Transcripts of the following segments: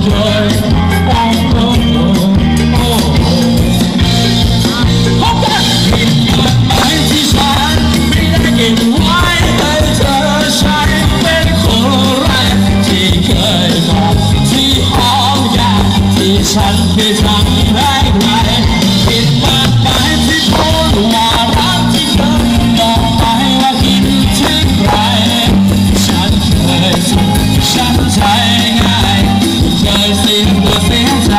ฉันเคยทำได้ไหมผิดมากไปที่พูดว่ารักที่เคยบอกไปว่าคิดถึงใครฉันเคยสุขฉันใจง่ายเคยเสียตัวเสียใจ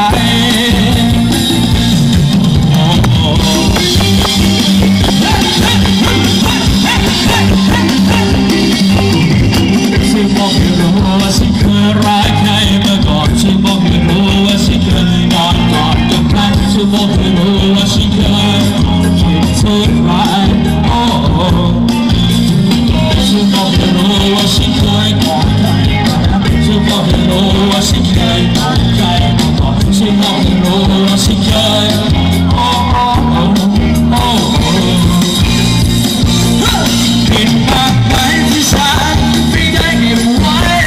ฉันบอกให้รู้ว่าฉันเคยรักใครมาก่อนฉันบอกให้รู้ว่าฉันเคยนอนกอดกับใครฉันบอกให้รู้